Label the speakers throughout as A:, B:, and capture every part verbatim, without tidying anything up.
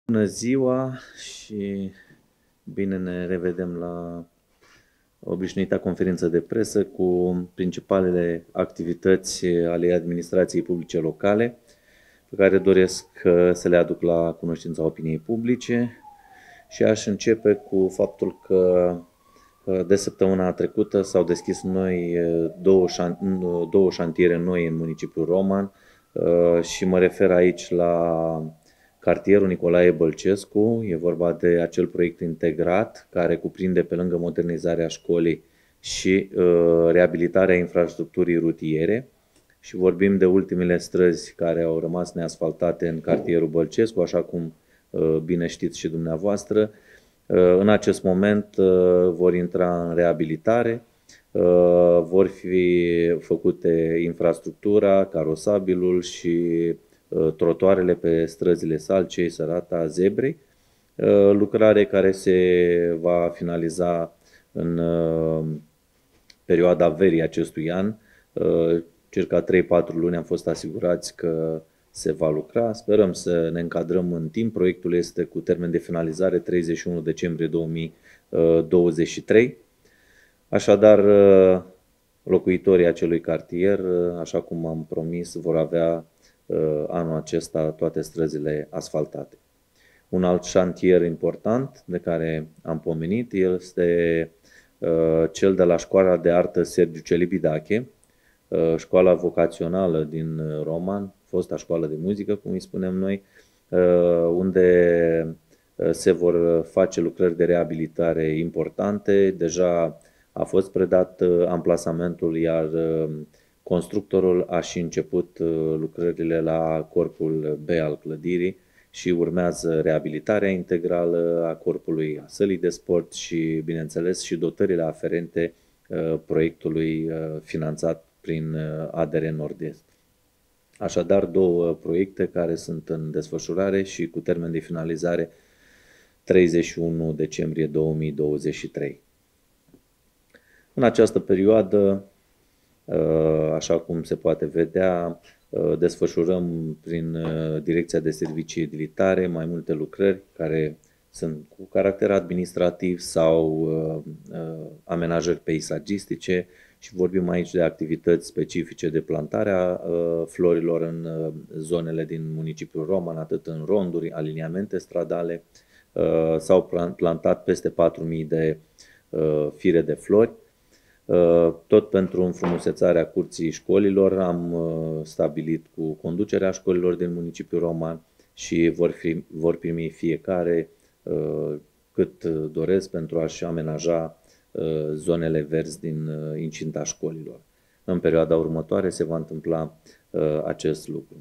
A: Bună ziua și bine ne revedem la obișnuita conferință de presă cu principalele activități ale administrației publice locale pe care doresc să le aduc la cunoștința opiniei publice și aș începe cu faptul că de săptămâna trecută s-au deschis noi două, șan- două șantiere noi în municipiul Roman și mă refer aici la cartierul Nicolae Bălcescu. E vorba de acel proiect integrat care cuprinde pe lângă modernizarea școlii și reabilitarea infrastructurii rutiere. Și vorbim de ultimele străzi care au rămas neasfaltate în cartierul Bălcescu, așa cum bine știți și dumneavoastră. În acest moment vor intra în reabilitare, vor fi făcute infrastructura, carosabilul și trotuarele pe străzile Salcei, Sărata, Zebrei, lucrare care se va finaliza în perioada verii acestui an. Circa trei patru luni am fost asigurați că se va lucra. Sperăm să ne încadrăm în timp. Proiectul este cu termen de finalizare treizeci și unu decembrie două mii douăzeci și trei. Așadar, locuitorii acelui cartier, așa cum am promis, vor avea anul acesta toate străzile asfaltate. Un alt șantier important de care am pomenit este cel de la Școala de Artă Sergiu Celibidache, școala vocațională din Roman, fosta școală de muzică, cum îi spunem noi, unde se vor face lucrări de reabilitare importante. Deja a fost predat amplasamentul, iar constructorul a și început lucrările la corpul B al clădirii și urmează reabilitarea integrală a corpului, a sălii de sport și, bineînțeles, și dotările aferente proiectului finanțat prin A D R Nord-Est. Așadar, două proiecte care sunt în desfășurare și cu termen de finalizare treizeci și unu decembrie două mii douăzeci și trei. În această perioadă, așa cum se poate vedea, desfășurăm prin Direcția de Servicii Edilitare mai multe lucrări care sunt cu caracter administrativ sau amenajări peisagistice și vorbim aici de activități specifice de plantare a florilor în zonele din municipiul Roman, atât în ronduri, aliniamente stradale. S-au plantat peste patru mii de fire de flori. Tot pentru înfrumusețarea curții școlilor am stabilit cu conducerea școlilor din municipiul Roman și vor, fi, vor primi fiecare cât doresc pentru a-și amenaja zonele verzi din incinta școlilor. În perioada următoare se va întâmpla acest lucru.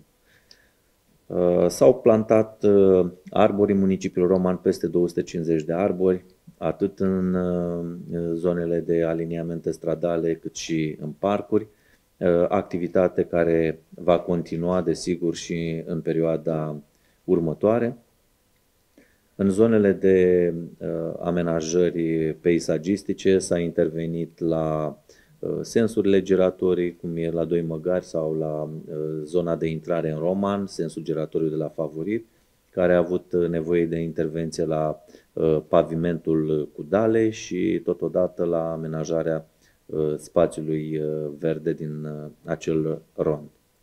A: S-au plantat arbori în municipiul Roman, peste două sute cincizeci de arbori, atât în zonele de aliniamente stradale, cât și în parcuri, activitate care va continua, desigur, și în perioada următoare. În zonele de amenajări peisagistice s-a intervenit la sensurile giratorii, cum e la Doi Măgari sau la zona de intrare în Roman, sensul giratoriu de la Favorit, care a avut nevoie de intervenție la pavimentul cu dale și totodată la amenajarea spațiului verde din acel rond.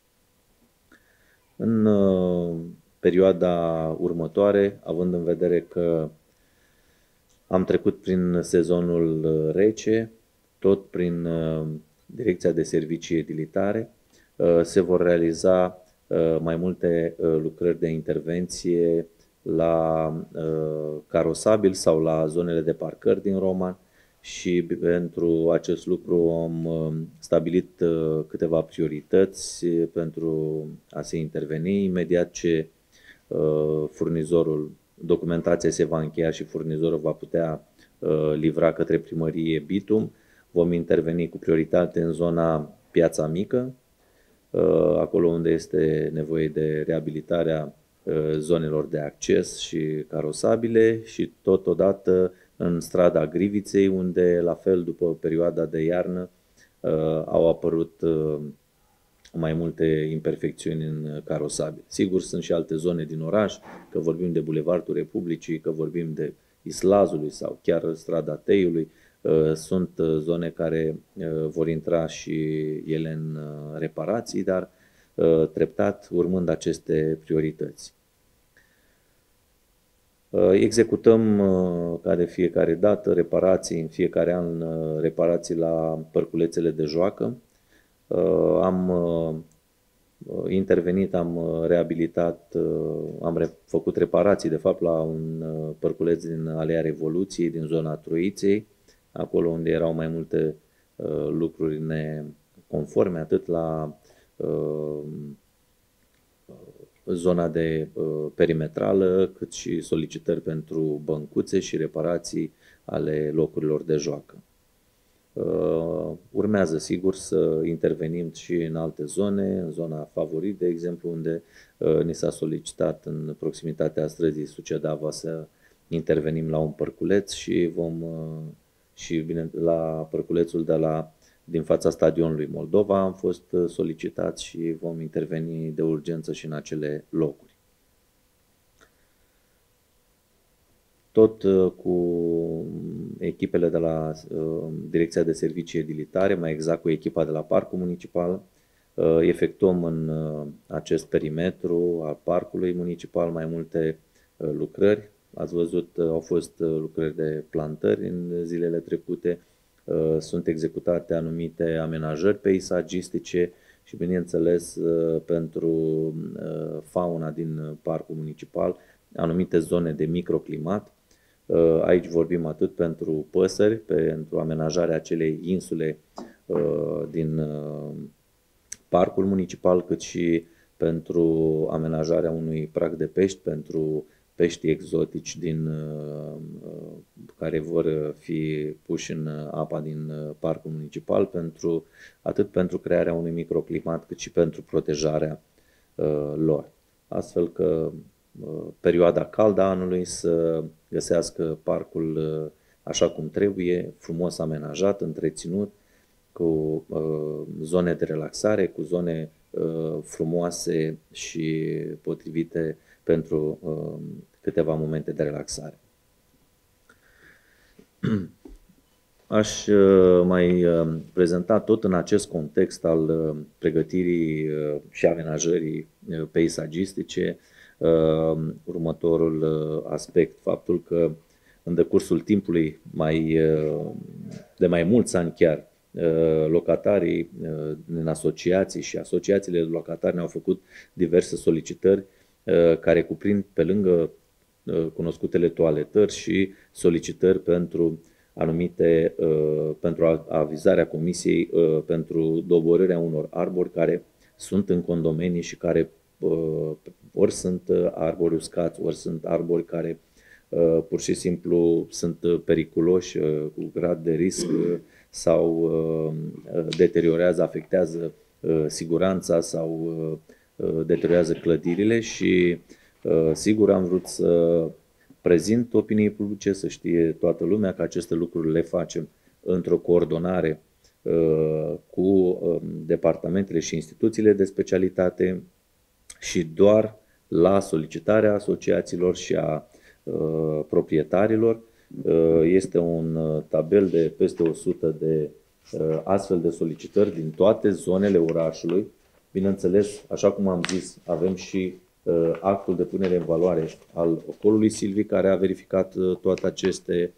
A: În perioada următoare, având în vedere că am trecut prin sezonul rece, tot prin Direcția de Servicii Edilitare, se vor realiza mai multe lucrări de intervenție la carosabil sau la zonele de parcări din Roman și pentru acest lucru am stabilit câteva priorități pentru a se interveni imediat ce furnizorul, documentația se va încheia și furnizorul va putea livra către primărie bitum. Vom interveni cu prioritate în zona Piața Mică, acolo unde este nevoie de reabilitarea zonelor de acces și carosabile și totodată în strada Griviței, unde la fel după perioada de iarnă au apărut mai multe imperfecțiuni în carosabil. Sigur, sunt și alte zone din oraș, că vorbim de Bulevardul Republicii, că vorbim de Islazului sau chiar Strada Teiului. Sunt zone care vor intra și ele în reparații, dar treptat urmând aceste priorități. Executăm ca de fiecare dată reparații, în fiecare an reparații la părculețele de joacă. Am intervenit, am reabilitat, am făcut reparații de fapt la un părculeț din Alea Revoluției, din zona Troiței, acolo unde erau mai multe lucruri neconforme, atât la zona de perimetrală, cât și solicitări pentru băncuțe și reparații ale locurilor de joacă. Urmează, sigur, să intervenim și în alte zone, în zona Favorit, de exemplu, unde ni s-a solicitat în proximitatea străzii Sucedava să intervenim la un părculeț și vom și bine, la părculețul de la din fața stadionului Moldova am fost solicitați și vom interveni de urgență și în acele locuri. Tot cu echipele de la Direcția de Servicii Edilitare, mai exact cu echipa de la Parcul Municipal, efectuăm în acest perimetru al Parcului Municipal mai multe lucrări. Ați văzut, au fost lucrări de plantări în zilele trecute, sunt executate anumite amenajări peisagistice și, bineînțeles, pentru fauna din Parcul Municipal, anumite zone de microclimat. Aici vorbim atât pentru păsări, pentru amenajarea acelei insule din Parcul Municipal, cât și pentru amenajarea unui prag de pești, pentru peștii exotici din, care vor fi puși în apa din Parcul Municipal, pentru, atât pentru crearea unui microclimat, cât și pentru protejarea lor. Astfel că perioada caldă a anului să găsească parcul așa cum trebuie, frumos amenajat, întreținut, cu zone de relaxare, cu zone frumoase și potrivite pentru câteva momente de relaxare. Aș mai prezenta tot în acest context al pregătirii și amenajării peisagistice următorul aspect, faptul că în decursul timpului, mai, de mai mulți ani chiar, locatarii din asociații și asociațiile de locatari ne-au făcut diverse solicitări care cuprind pe lângă cunoscutele toaletări și solicitări pentru anumite, pentru avizarea comisiei pentru doborârea unor arbori care sunt în condomenii și care ori sunt arbori uscați, ori sunt arbori care pur și simplu sunt periculoși, cu grad de risc sau deteriorează, afectează siguranța sau deteriorează clădirile și sigur am vrut să prezint opiniei publice, să știe toată lumea că aceste lucruri le facem într-o coordonare cu departamentele și instituțiile de specialitate și doar la solicitarea asociațiilor și a proprietarilor. Este un tabel de peste o sută de astfel de solicitări din toate zonele orașului. Bineînțeles, așa cum am zis, avem și actul de punere în valoare al Ocolului Silvii, care a verificat toate aceste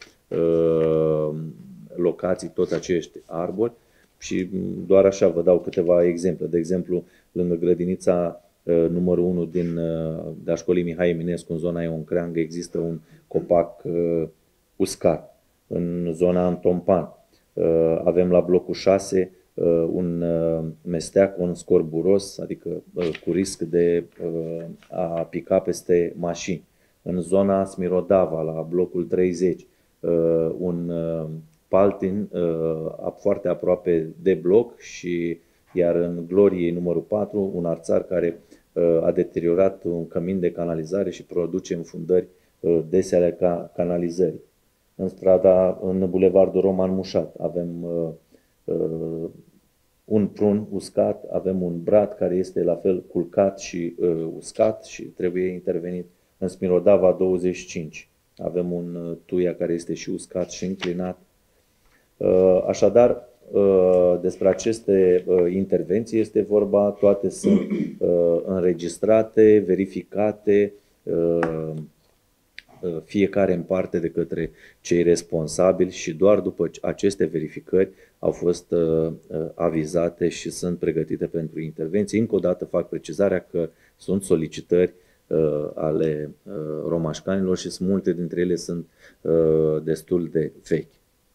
A: locații, toți acești arbori și doar așa vă dau câteva exemple. De exemplu, lângă grădinița numărul unu din, de a școlii Mihai Eminescu, în zona Ion Creangă, există un copac uscat. În zona Antompan avem la blocul șase un mesteac, un scorburos, adică cu risc de a pica peste mașini. În zona Smirodava, la blocul treizeci, un paltin foarte aproape de bloc și iar în Gloriei numărul patru, un arțar care a deteriorat un cămin de canalizare și produce înfundări dese ale canalizării. În strada, în bulevardul Roman Mușat, avem un prun uscat, avem un brad care este la fel culcat și uh, uscat și trebuie intervenit. În Smirodava douăzeci și cinci avem un uh, tuia care este și uscat și înclinat. Uh, așadar, uh, despre aceste uh, intervenții este vorba, toate sunt uh, înregistrate, verificate, uh, fiecare în parte de către cei responsabili și doar după aceste verificări au fost uh, avizate și sunt pregătite pentru intervenții. Încă o dată fac precizarea că sunt solicitări uh, ale uh, romașcanilor și multe dintre ele sunt uh, destul de vechi.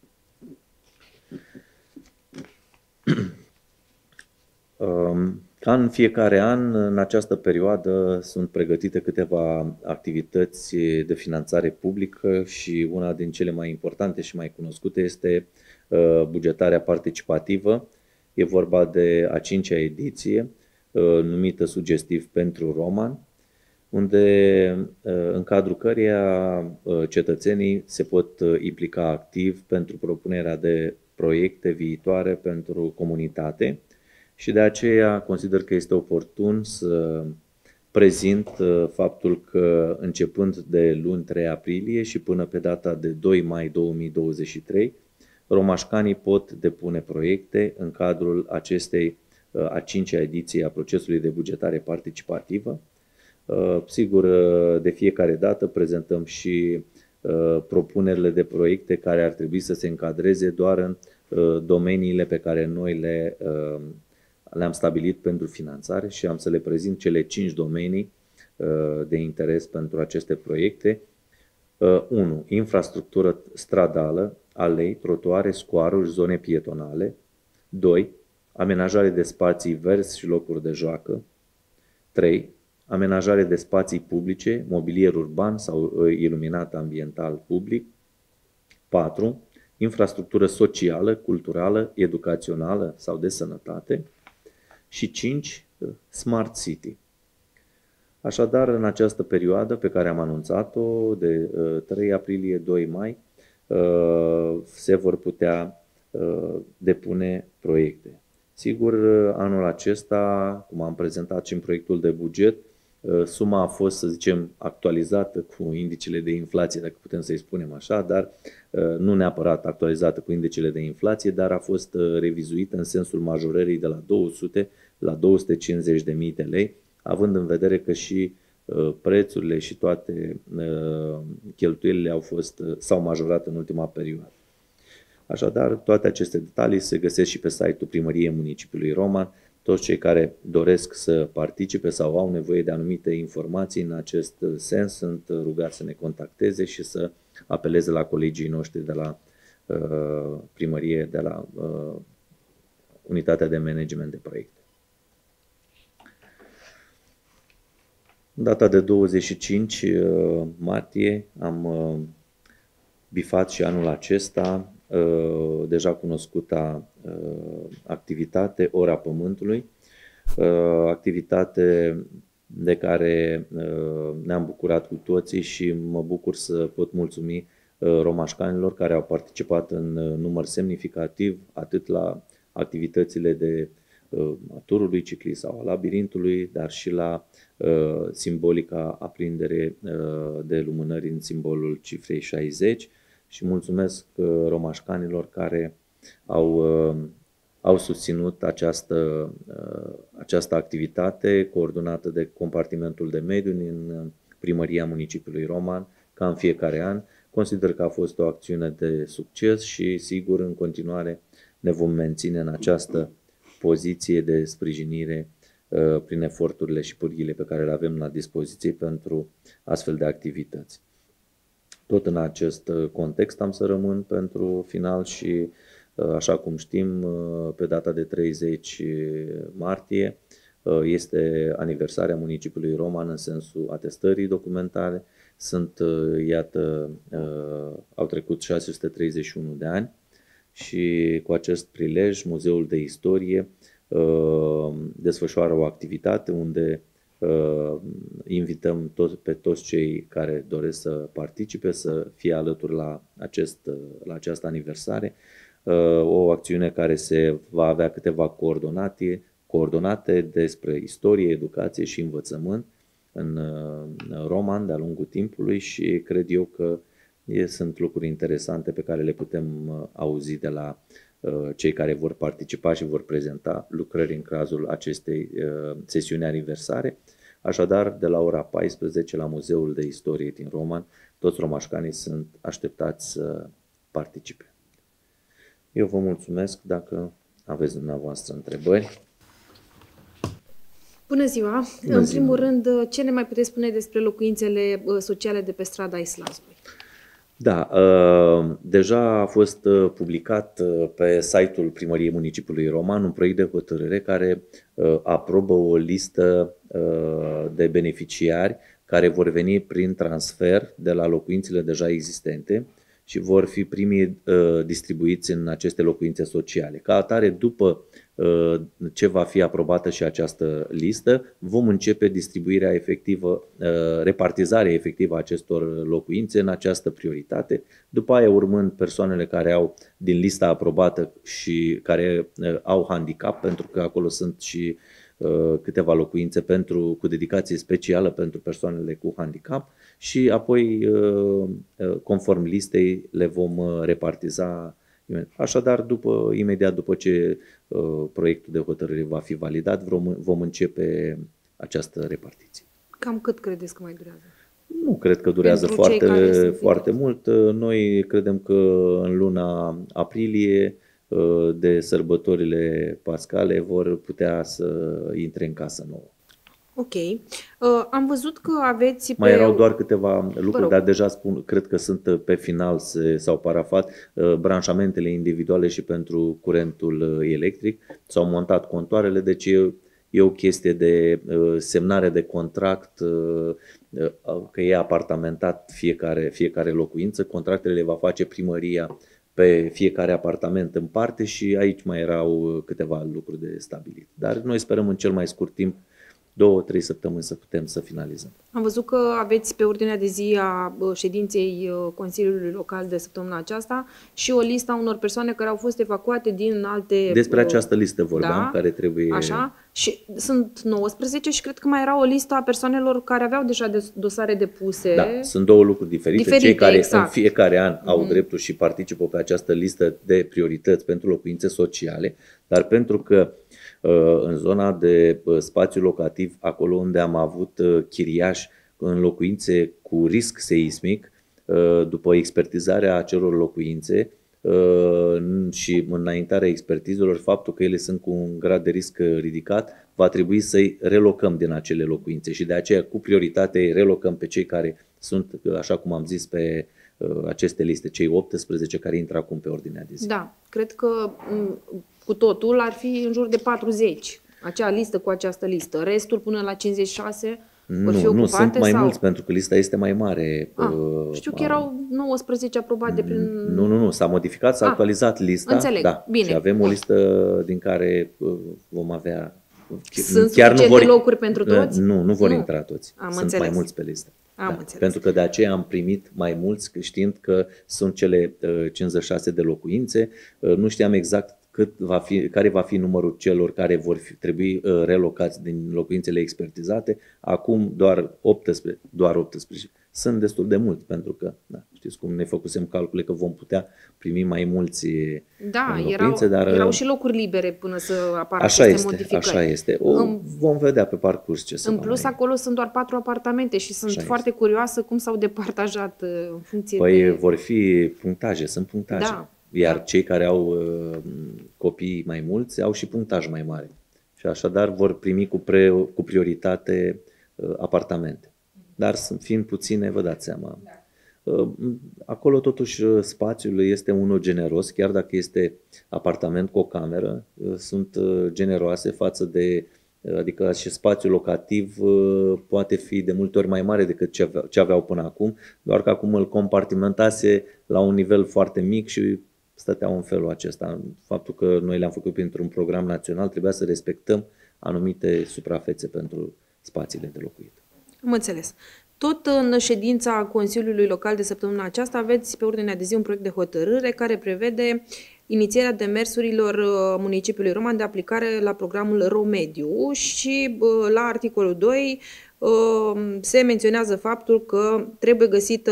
A: Um, Ca în fiecare an, în această perioadă sunt pregătite câteva activități de finanțare publică și una din cele mai importante și mai cunoscute este bugetarea participativă. E vorba de a cincea ediție, numită sugestiv pentru Roman, unde în cadrul căreia cetățenii se pot implica activ pentru propunerea de proiecte viitoare pentru comunitate. Și de aceea consider că este oportun să prezint faptul că începând de luni trei aprilie și până pe data de doi mai două mii douăzeci și trei, romașcanii pot depune proiecte în cadrul acestei a cincea ediție a procesului de bugetare participativă. Sigur, de fiecare dată prezentăm și propunerile de proiecte care ar trebui să se încadreze doar în domeniile pe care noi le le-am stabilit pentru finanțare și am să le prezint cele cinci domenii de interes pentru aceste proiecte. unu. Infrastructură stradală, alei, trotuare, scoaruri, zone pietonale. doi. Amenajare de spații verzi și locuri de joacă. trei. Amenajare de spații publice, mobilier urban sau iluminat ambiental public. patru. Infrastructură socială, culturală, educațională sau de sănătate. Și cinci. Smart City. Așadar, în această perioadă pe care am anunțat-o, de trei aprilie - doi mai, se vor putea depune proiecte. Sigur, anul acesta, cum am prezentat și în proiectul de buget, suma a fost, să zicem, actualizată cu indicele de inflație, dacă putem să-i spunem așa, dar nu neapărat actualizată cu indicele de inflație, dar a fost revizuită în sensul majorării de la două sute la două sute cincizeci de mii de lei, având în vedere că și prețurile și toate cheltuielile au fost, s-au majorat în ultima perioadă. Așadar, toate aceste detalii se găsesc și pe site-ul Primăriei Municipiului Roman. Toți cei care doresc să participe sau au nevoie de anumite informații în acest sens sunt rugați să ne contacteze și să apeleze la colegii noștri de la uh, primărie, de la uh, unitatea de management de proiecte. În data de douăzeci și cinci martie am uh, bifat și anul acesta Uh, deja cunoscuta uh, activitate Ora Pământului, uh, activitate de care uh, ne-am bucurat cu toții și mă bucur să pot mulțumi uh, romașcanilor care au participat în uh, număr semnificativ atât la activitățile de uh, a turului ciclist sau a labirintului, dar și la uh, simbolica aprindere uh, de lumânări în simbolul cifrei șaizeci. Și mulțumesc romașcanilor care au, au susținut această, această activitate coordonată de Compartimentul de Mediu din Primăria Municipiului Roman, ca în fiecare an. Consider că a fost o acțiune de succes și, sigur, în continuare ne vom menține în această poziție de sprijinire prin eforturile și pârghiile pe care le avem la dispoziție pentru astfel de activități. Tot în acest context am să rămân pentru final și, așa cum știm, pe data de treizeci martie este aniversarea municipiului Roman în sensul atestării documentare. Sunt, iată, au trecut șase sute treizeci și unu de ani și cu acest prilej Muzeul de Istorie desfășoară o activitate unde invităm tot, pe toți cei care doresc să participe, să fie alături la, acest, la această aniversare. o acțiune care se va avea câteva coordonate, coordonate despre istorie, educație și învățământ în Roman de-a lungul timpului și cred eu că sunt lucruri interesante pe care le putem auzi de la cei care vor participa și vor prezenta lucrări în cazul acestei sesiuni aniversare. Așadar, de la ora paisprezece la Muzeul de Istorie din Roman, toți romașcanii sunt așteptați să participe. Eu vă mulțumesc dacă aveți dumneavoastră întrebări.
B: Bună ziua! Bună în ziua. Primul rând, ce ne mai puteți spune despre locuințele sociale de pe strada Islandsului?
A: Da, deja a fost publicat pe site-ul Primăriei Municipiului Roman un proiect de hotărâre care aprobă o listă de beneficiari care vor veni prin transfer de la locuințele deja existente și vor fi primii distribuiți în aceste locuințe sociale. Ca atare, după ce va fi aprobată și această listă, vom începe distribuirea efectivă, repartizarea efectivă a acestor locuințe în această prioritate, după aia urmând persoanele care au din lista aprobată și care au handicap, pentru că acolo sunt și câteva locuințe pentru, cu dedicație specială pentru persoanele cu handicap și apoi, conform listei, le vom repartiza. Așadar, după, imediat după ce uh, proiectul de hotărâre va fi validat, vom, vom începe această repartiție.
B: Cam cât credeți că mai durează?
A: Nu cred că durează Pentru foarte, foarte mult. Noi credem că în luna aprilie, uh, de sărbătorile pascale, vor putea să intre în casă nouă.
B: Ok. Uh, am văzut că aveți...
A: Mai pe... erau doar câteva lucruri, dar deja spun, cred că sunt pe final, s-au parafat uh, branșamentele individuale și pentru curentul electric, s-au montat contoarele, deci e, e o chestie de uh, semnare de contract, uh, uh, că e apartamentat fiecare, fiecare locuință, contractele le va face primăria pe fiecare apartament în parte și aici mai erau câteva lucruri de stabilit. Dar noi sperăm în cel mai scurt timp, două, trei săptămâni să putem să finalizăm.
B: Am văzut că aveți pe ordinea de zi a ședinței Consiliului Local de săptămâna aceasta și o listă a unor persoane care au fost evacuate din alte...
A: Despre această listă vorbeam, da, care trebuie...
B: Așa, și sunt nouăsprezece și cred că mai era o listă a persoanelor care aveau deja dosare depuse.
A: Da, sunt două lucruri diferite. diferite Cei care
B: exact.
A: în fiecare an au mm. dreptul și participă pe această listă de priorități pentru locuințe sociale, dar pentru că în zona de spațiu locativ, acolo unde am avut chiriași în locuințe cu risc seismic, după expertizarea acelor locuințe și înaintarea expertizelor, faptul că ele sunt cu un grad de risc ridicat, va trebui să-i relocăm din acele locuințe și de aceea cu prioritate îi relocăm pe cei care sunt, așa cum am zis, pe aceste liste, cei optsprezece care intră acum pe ordinea de zi.
B: Da, cred că cu totul ar fi în jur de patruzeci, acea listă cu această listă. Restul până la cincizeci și șase vor fi ocupate?
A: Nu, sunt mai
B: sau?
A: mulți pentru că lista este mai mare.
B: Ah, știu că erau nouăsprezece aprobate prin...
A: Nu, nu, nu, s-a modificat, s-a ah, actualizat lista.
B: Înțeleg,
A: da,
B: bine.
A: Și avem o listă din care vom avea...
B: Sunt chiar nu vor... locuri pentru toți?
A: Nu, nu vor nu. intra toți.
B: Am
A: sunt
B: înțeles.
A: mai mulți pe listă.
B: Am
A: da, pentru că de aceea am primit mai mulți, știind că sunt cele cincizeci și șase de locuințe. Nu știam exact cât va fi, care va fi numărul celor care vor fi, trebui relocați din locuințele expertizate. Acum doar optsprezece, doar optsprezece. Sunt destul de mulți, pentru că, da, știți cum ne făcusem calcule că vom putea primi mai mulți
B: da,
A: locuințe,
B: erau,
A: dar...
B: erau și locuri libere până să apară
A: așa
B: aceste
A: este,
B: modificări.
A: Așa este. O, în, vom vedea pe parcurs ce se
B: În
A: va
B: plus,
A: mai...
B: acolo sunt doar patru apartamente și sunt
A: așa
B: foarte
A: este.
B: curioasă cum s-au departajat în funcție
A: păi
B: de...
A: vor fi punctaje, sunt punctaje.
B: Da.
A: Iar
B: da.
A: cei care au uh, copii mai mulți au și punctaj mai mare. Și așadar vor primi cu, pre, cu prioritate uh, apartamente. Dar sunt fiind puține, vă dați seama. Uh, acolo totuși spațiul este unul generos, chiar dacă este apartament cu o cameră, uh, sunt uh, generoase față de... Uh, adică și spațiul locativ uh, poate fi de multe ori mai mare decât ce aveau, ce aveau până acum, doar că acum îl compartimentase la un nivel foarte mic și stăteau în felul acesta. Faptul că noi le-am făcut printr-un program național, trebuia să respectăm anumite suprafețe pentru spațiile de locuit.
B: Am înțeles. Tot în ședința Consiliului Local de săptămâna aceasta aveți pe ordinea de zi un proiect de hotărâre care prevede inițierea demersurilor municipiului Roman de aplicare la programul Romediu și la articolul doi se menționează faptul că trebuie găsită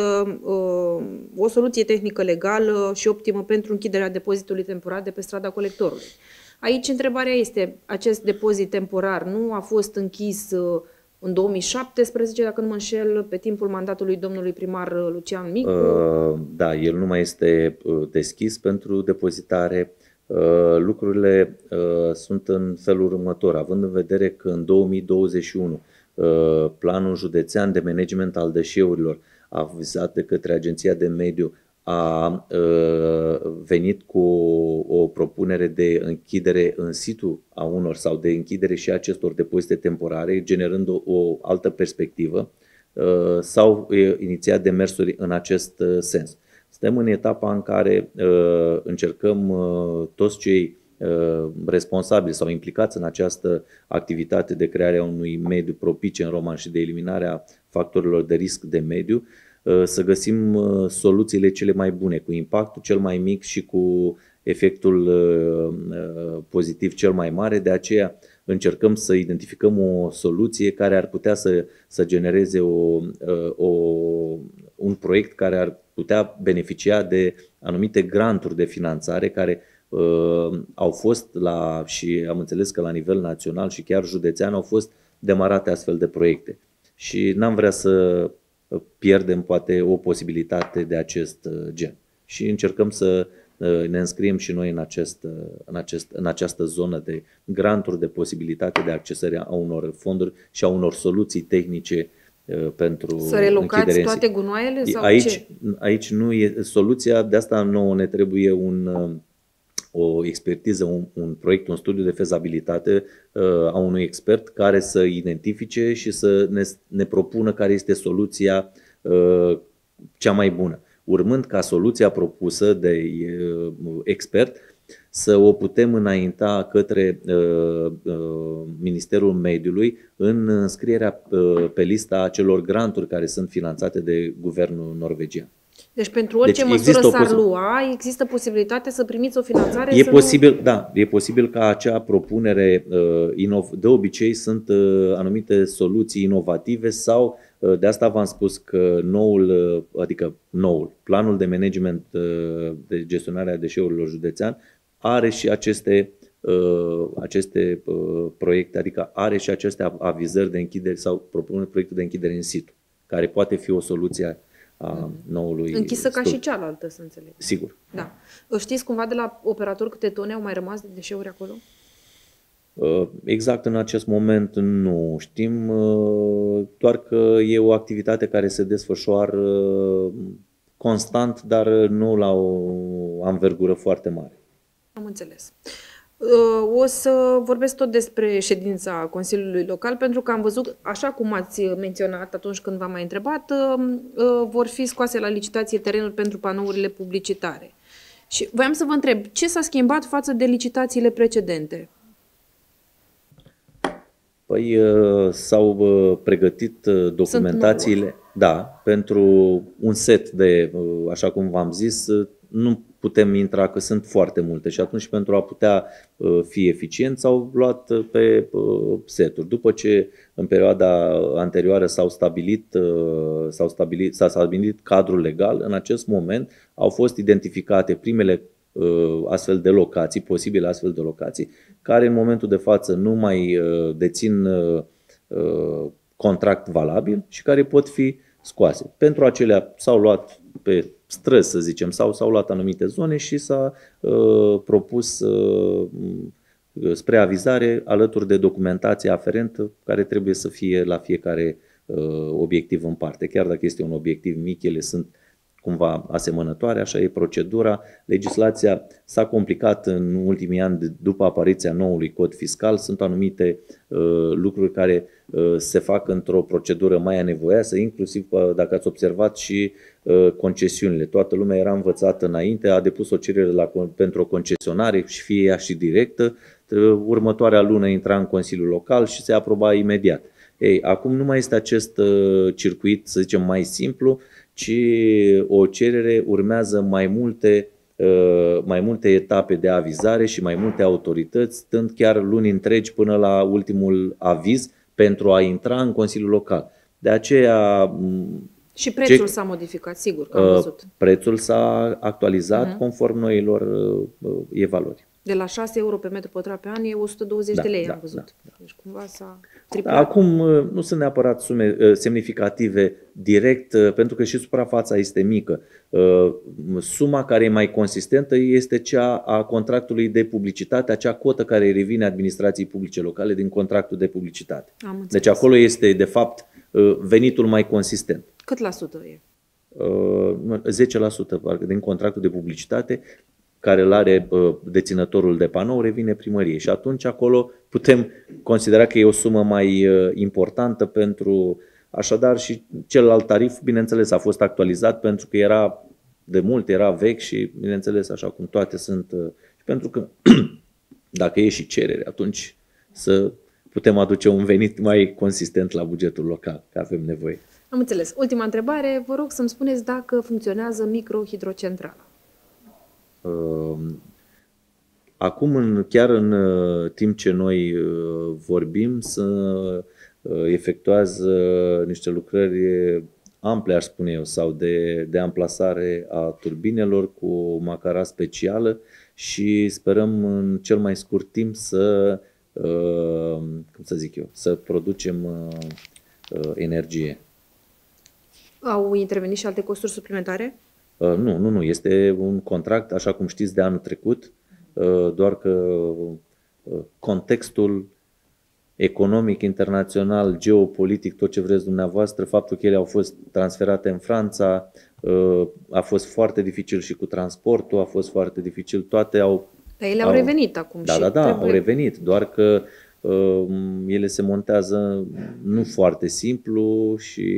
B: o soluție tehnică legală și optimă pentru închiderea depozitului temporar de pe strada Colectorului. Aici întrebarea este, acest depozit temporar nu a fost închis în două mii șaptesprezece, dacă nu mă înșel, pe timpul mandatului domnului primar Lucian Micu?
A: Uh, da, el nu mai este deschis pentru depozitare. Uh, lucrurile uh, sunt în felul următor, având în vedere că în două mii douăzeci și unu uh, planul județean de management al deșeurilor avizat de către Agenția de Mediu a uh, venit cu o propunere de închidere în situ a unor sau de închidere și acestor depozite temporare, generând o, o altă perspectivă, uh, s-au inițiat demersuri în acest uh, sens. Suntem în etapa în care uh, încercăm uh, toți cei uh, responsabili sau implicați în această activitate de creare a unui mediu propice în Roman și de eliminarea factorilor de risc de mediu, să găsim soluțiile cele mai bune, cu impactul cel mai mic și cu efectul pozitiv cel mai mare. De aceea încercăm să identificăm o soluție care ar putea să, să genereze o, o, un proiect care ar putea beneficia de anumite granturi de finanțare care uh, au fost la, și am înțeles că la nivel național și chiar județean au fost demarate astfel de proiecte. Și n-am vrea să pierdem poate o posibilitate de acest gen. Și încercăm să ne înscriem și noi în, acest, în, acest, în această zonă de granturi, de posibilitate de accesare a unor fonduri și a unor soluții tehnice pentru
B: să relocați toate gunoaiele sau
A: aici,
B: ce?
A: Aici nu e soluția, de asta nouă ne trebuie un, o expertiză, un, un proiect, un studiu de fezabilitate uh, a unui expert care să identifice și să ne, ne propună care este soluția uh, cea mai bună. Urmând ca soluția propusă de uh, expert să o putem înainta către uh, uh, Ministerul Mediului în înscrierea uh, pe lista acelor granturi care sunt finanțate de guvernul norvegian.
B: Deci pentru orice deci măsură s-ar lua, există posibilitatea să primiți o finanțare?
A: E posibil, nu... da, e posibil ca acea propunere, de obicei sunt anumite soluții inovative sau, de asta v-am spus că noul, adică noul, planul de management de gestionare a deșeurilor județean are și aceste, aceste proiecte, adică are și aceste avizări de închidere sau propune proiectul de închidere în situ, care poate fi o soluție a noului
B: închisă
A: studiu.
B: Ca și cealaltă, să înțeleg.
A: Sigur.
B: Da. Știți cumva de la operator câte tone au mai rămas de deșeuri acolo?
A: Exact în acest moment nu știm, doar că e o activitate care se desfășoară constant, dar nu la o anvergură foarte mare.
B: Am înțeles. O să vorbesc tot despre ședința Consiliului Local, pentru că am văzut, așa cum ați menționat atunci când v-am mai întrebat, vor fi scoase la licitație terenuri pentru panourile publicitare. Și voiam să vă întreb, ce s-a schimbat față de licitațiile precedente?
A: Păi s-au pregătit documentațiile, da, pentru un set de, așa cum v-am zis, nu putem intra, că sunt foarte multe și atunci pentru a putea fi eficient s-au luat pe seturi. După ce în perioada anterioară s-au stabilit, s-au stabilit, s-a stabilit cadrul legal, în acest moment au fost identificate primele astfel de locații, posibile astfel de locații, care în momentul de față nu mai dețin contract valabil și care pot fi scoase. Pentru acelea s-au luat pe străzi, să zicem, sau s-au luat anumite zone și s-a uh, propus uh, spre avizare alături de documentație aferentă care trebuie să fie la fiecare uh, obiectiv în parte. Chiar dacă este un obiectiv mic, ele sunt cumva asemănătoare, așa e procedura. Legislația s-a complicat în ultimii ani după apariția noului cod fiscal. Sunt anumite uh, lucruri care uh, se fac într-o procedură mai anevoioasă, inclusiv, uh, dacă ați observat, și uh, concesiunile. Toată lumea era învățată înainte, a depus o cerere la, pentru o concesionare, și fie ea și directă. Următoarea lună intra în Consiliul Local și se aproba imediat. Ei, acum nu mai este acest uh, circuit, să zicem, mai simplu, ci o cerere urmează mai multe mai multe etape de avizare și mai multe autorități, stând chiar luni întregi până la ultimul aviz pentru a intra în Consiliul Local. De aceea...
B: Și prețul s-a modificat, sigur, că am văzut.
A: Prețul s-a actualizat uh-huh. conform noilor evaluări.
B: De la șase euro pe metru pătrat pe an e o sută douăzeci
A: da,
B: de lei,
A: da,
B: am văzut.
A: Da, da.
B: Deci cumva s-a triplat.
A: Acum nu sunt neapărat sume semnificative direct, pentru că și suprafața este mică. Suma care e mai consistentă este cea a contractului de publicitate, acea cotă care revine administrației publice locale din contractul de publicitate. Deci acolo este, de fapt, venitul mai consistent.
B: Cât la sută e?
A: zece la sută din contractul de publicitate care îl are deținătorul de panou revine primăriei și atunci acolo putem considera că e o sumă mai importantă pentru... Așadar și celălalt tarif, bineînțeles, a fost actualizat pentru că era de mult, era vechi și, bineînțeles, așa cum toate sunt... Și pentru că dacă e și cerere, atunci să putem aduce un venit mai consistent la bugetul local, că avem nevoie.
B: Am înțeles. Ultima întrebare, vă rog să-mi spuneți dacă funcționează microhidrocentrala.
A: Acum, în, chiar în timp ce noi vorbim, se efectuează niște lucrări ample, aș spune eu, sau de, de amplasare a turbinelor cu macara specială și sperăm în cel mai scurt timp să, cum să zic eu, să producem energie.
B: Au intervenit și alte costuri suplimentare?
A: Uh, nu, nu, nu. Este un contract, așa cum știți, de anul trecut, uh, doar că uh, contextul economic, internațional, geopolitic, tot ce vreți dumneavoastră, faptul că ele au fost transferate în Franța, uh, a fost foarte dificil și cu transportul, a fost foarte dificil, toate au...
B: Dar ele au, au revenit acum
A: da,
B: și
A: Da, da,
B: trebuie...
A: au revenit, doar că uh, ele se montează nu foarte simplu și...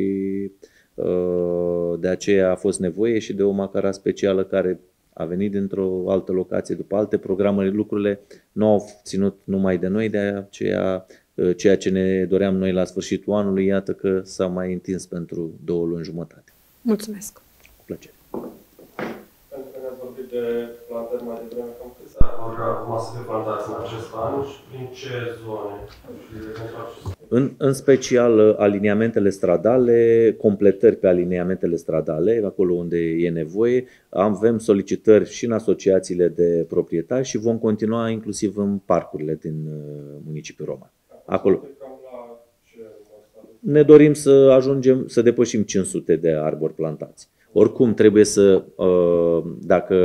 A: De aceea a fost nevoie și de o macara specială care a venit dintr-o altă locație, după alte programe. Lucrurile nu au ținut numai de noi, de aceea ceea ce ne doream noi la sfârșitul anului, iată că s-a mai întins pentru două luni jumătate.
B: Mulțumesc!
A: Cu plăcere!
C: Pentru că ne-ați vorbit de plantări mai devreme, cam câți arbori acum să fie plantați în acest an și prin ce zone?
A: În, în special aliniamentele stradale, completări pe aliniamentele stradale, acolo unde e nevoie. Avem solicitări și în asociațiile de proprietari și vom continua inclusiv în parcurile din municipiul Roman. Acolo. Ne dorim să ajungem să depășim cinci sute de arbori plantați. Oricum trebuie să, dacă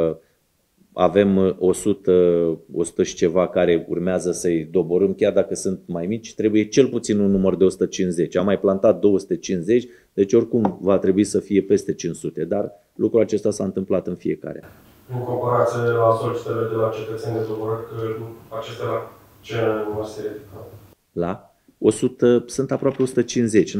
A: avem o sută, o sută și ceva care urmează să-i doborâm, chiar dacă sunt mai mici, trebuie cel puțin un număr de o sută cincizeci. Am mai plantat două sute cincizeci, deci oricum va trebui să fie peste cinci sute, dar lucrul acesta s-a întâmplat în fiecare an.
C: În comparație la solicitările de la cetățeni de doborări, acestea la ce nu se ridică?
A: La o sută, sunt aproape o sută cincizeci.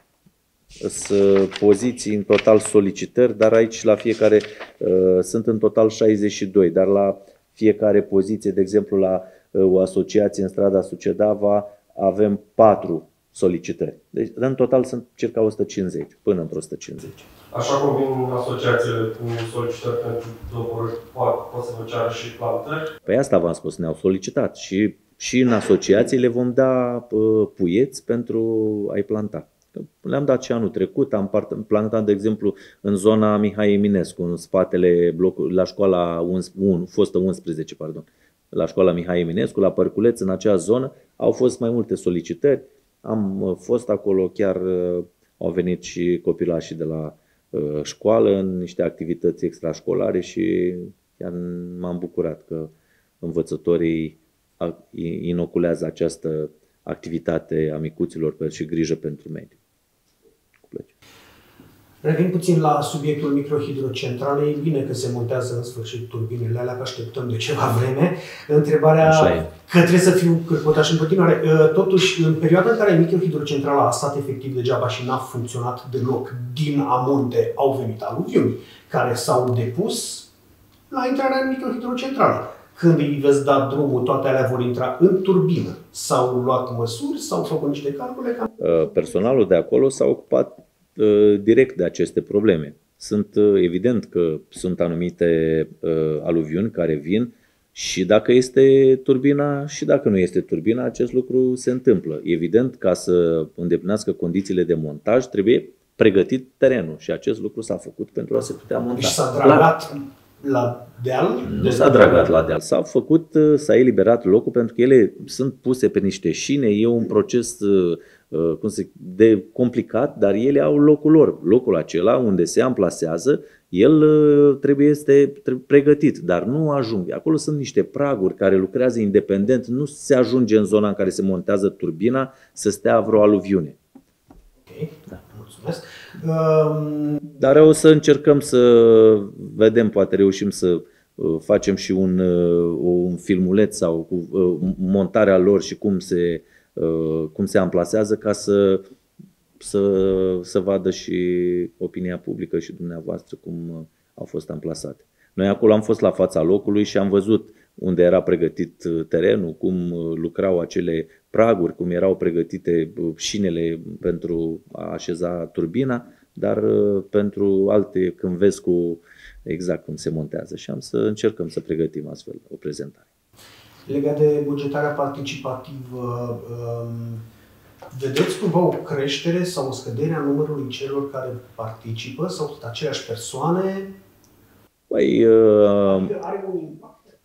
A: Sunt poziții în total solicitări, dar aici la fiecare uh, sunt în total șaizeci și doi, dar la fiecare poziție, de exemplu la uh, o asociație în strada Sucedava, avem patru solicitări. Deci în total sunt circa o sută cincizeci, până într-o o sută cincizeci.
C: Așa cum vin asociațiile cu solicitări pentru doborări, pot, pot să vă ceară și plantări?
A: Păi asta v-am spus, ne-au solicitat și, și în asociații le vom da uh, puieți pentru a-i planta. Le-am dat și anul trecut, am plantat, de exemplu, în zona Mihai Eminescu, în spatele blocului, la școala unu, fostă unsprezece, pardon, la școala Mihai Eminescu, la Părculeț, în acea zonă, au fost mai multe solicitări. Am fost acolo, chiar au venit și copilașii de la școală în niște activități extrașcolare și chiar m-am bucurat că învățătorii inoculează această activitate a micuților și grijă pentru mediu. Cu plăcere.
D: Revin puțin la subiectul microhidrocentralei. E bine că se montează în sfârșit turbinele alea, că așteptăm de ceva vreme. Întrebarea că trebuie să fiu cârcotaș în continuare. Totuși, în perioada în care microhidrocentrala a stat efectiv degeaba și n-a funcționat deloc, din amonte au venit aluviuni care s-au depus la intrarea în microhidrocentrală. Când îi veți da drumul, toate alea vor intra în turbină. S-au luat măsuri, s-au făcut niște calcule?
A: Personalul de acolo s-a ocupat direct de aceste probleme. Sunt evident că sunt anumite aluviuni care vin și dacă este turbina și dacă nu este turbina, acest lucru se întâmplă. Evident, ca să îndeplinească condițiile de montaj, trebuie pregătit terenul și acest lucru s-a făcut pentru a se putea monta.
D: Deci s-a dragat la deal?
A: Nu s-a dragat la deal, s-a făcut, s-a eliberat locul pentru că ele sunt puse pe niște șine, e un proces cum se, de complicat, dar ele au locul lor. Locul acela unde se amplasează, el trebuie este pregătit, dar nu ajung. Acolo sunt niște praguri care lucrează independent, nu se ajunge în zona în care se montează turbina să stea vreo aluviune.
D: Ok, da, mulțumesc.
A: Um... Dar o să încercăm să vedem, poate reușim să facem și un, un filmuleț sau cu montarea lor și cum se, cum se amplasează ca să, să, să vadă și opinia publică și dumneavoastră cum au fost amplasate. Noi acolo am fost la fața locului și am văzut unde era pregătit terenul, cum lucrau acele praguri, cum erau pregătite șinele pentru a așeza turbina, dar pentru alte, când vezi cu exact cum se montează, și am să încercăm să pregătim astfel o prezentare.
D: Legat de bugetarea participativă, vedeți cumva o creștere sau o scădere a numărului celor care participă sau sunt aceleași persoane?
A: Păi, uh,
D: adică are un impact?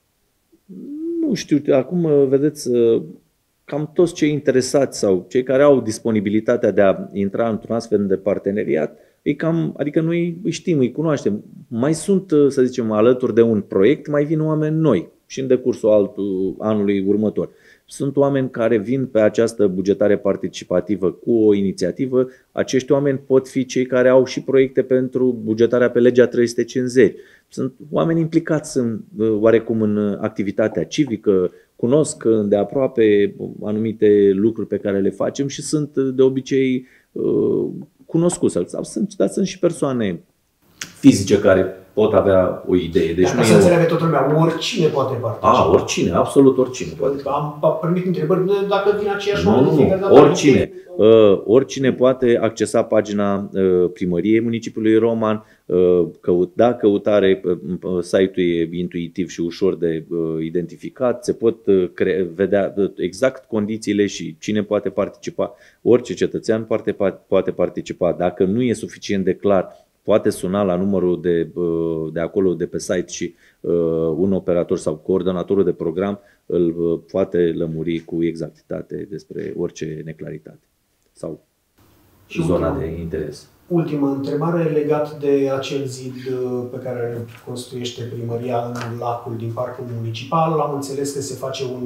A: Nu știu, acum vedeți, cam toți cei interesați sau cei care au disponibilitatea de a intra într-un astfel de parteneriat, e cam, adică noi îi știm, îi cunoaștem. Mai sunt, să zicem, alături de un proiect, mai vin oameni noi și în decursul altul, anului următor. Sunt oameni care vin pe această bugetare participativă cu o inițiativă. Acești oameni pot fi cei care au și proiecte pentru bugetarea pe legea trei sute cincizeci. Sunt oameni implicați în, oarecum în activitatea civică, cunosc de aproape anumite lucruri pe care le facem și sunt de obicei cunoscuți. Sau sunt, dar sunt și persoane fizice care pot avea o idee. Deci
D: Dacă să înțeleagă toată lumea, oricine poate participa.
A: A, oricine, absolut oricine poate.
D: Am, am primit întrebări dacă vin aceeași
A: nu, nu,
D: fiecare dată.
A: oricine. Uh, oricine poate accesa pagina uh, primăriei municipiului Roman, uh, căut, da căutare, uh, site-ul e intuitiv și ușor de uh, identificat, se pot uh, vedea uh, exact condițiile și cine poate participa. Orice cetățean poate, poate participa. Dacă nu e suficient de clar, poate suna la numărul de, de acolo, de pe site și uh, un operator sau coordonatorul de program îl uh, poate lămuri cu exactitate despre orice neclaritate sau și zona ultima, de interes.
D: Ultima întrebare legat de acel zid pe care îl construiește primăria în lacul din parcul municipal. Am înțeles că se face un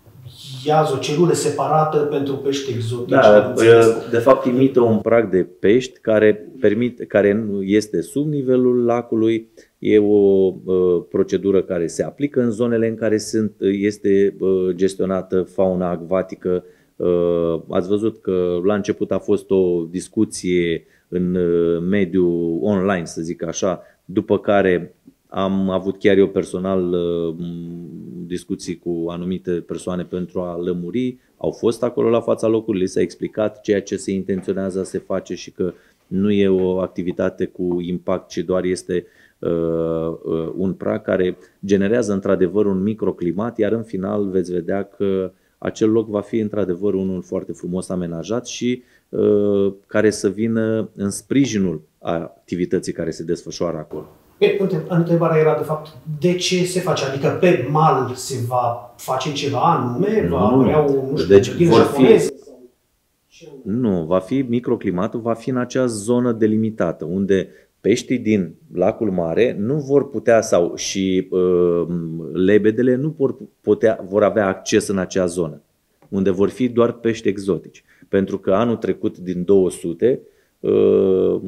D: iaz, o celulă separată pentru pești exotici.
A: Da, de fapt imită un prag de pești care, permite, care nu este sub nivelul lacului. E o uh, procedură care se aplică în zonele în care sunt, este uh, gestionată fauna acvatică. Uh, ați văzut că la început a fost o discuție în uh, mediul online, să zic așa, după care am avut chiar eu personal uh, discuții cu anumite persoane pentru a lămuri. Au fost acolo la fața locului, li s-a explicat ceea ce se intenționează să se face și că nu e o activitate cu impact, ci doar este uh, uh, un prag care generează într-adevăr un microclimat, iar în final veți vedea că acel loc va fi într-adevăr unul foarte frumos amenajat și uh, care să vină în sprijinul activității care se desfășoară acolo.
D: Întrebarea era de fapt de ce se face, adică pe mal se va face ceva anume,
A: nu,
D: va apărea o, nu știu,
A: deci vor
D: japoneză?
A: Fi, nu, va fi microclimatul, va fi în acea zonă delimitată, unde peștii din lacul mare nu vor putea, sau și uh, lebedele nu vor, putea, vor avea acces în acea zonă, unde vor fi doar pești exotici. Pentru că anul trecut din două sute, uh,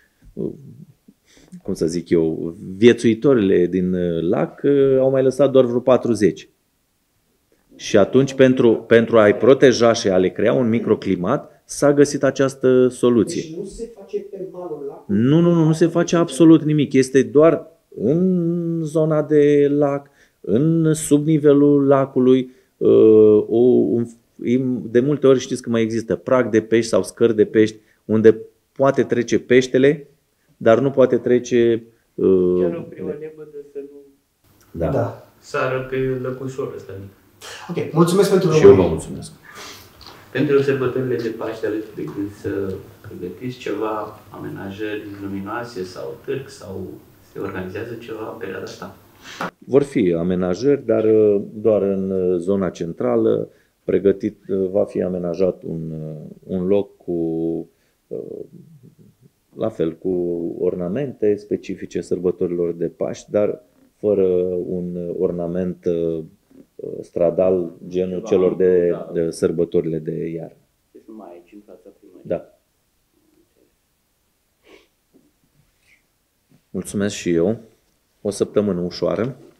A: cum să zic eu, viețuitorile din lac au mai lăsat doar vreo patruzeci. Și atunci, pentru, pentru a-i proteja și a le crea un microclimat, s-a găsit această soluție.
D: Deci nu se face pe malul lacului?
A: Nu, nu, nu, nu se face absolut nimic. Este doar în zona de lac, în subnivelul lacului. De multe ori știți că mai există prag de pești sau scări de pești unde poate trece peștele dar nu poate trece... Uh,
E: Chiar o prima nebădă să nu
A: da.
D: Da.
E: sară pe lăcușorul ăsta mic.
D: Ok, mulțumesc pentru
A: Și eu vă mulțumesc.
E: Pentru sărbătorile de Paște aveți de gând să pregătiți ceva, amenajări luminoase sau târg, sau se organizează ceva în perioada asta?
A: Vor fi amenajări, dar uh, doar în uh, zona centrală. Pregătit, uh, va fi amenajat un, uh, un loc cu, uh, la fel, cu ornamente specifice sărbătorilor de Paști, dar fără un ornament uh, stradal, genul ceva celor de, da. de sărbătorile de iarnă.
E: Deci nu mai aici, în fața primăriei.
A: Da. Mulțumesc și eu. O săptămână ușoară.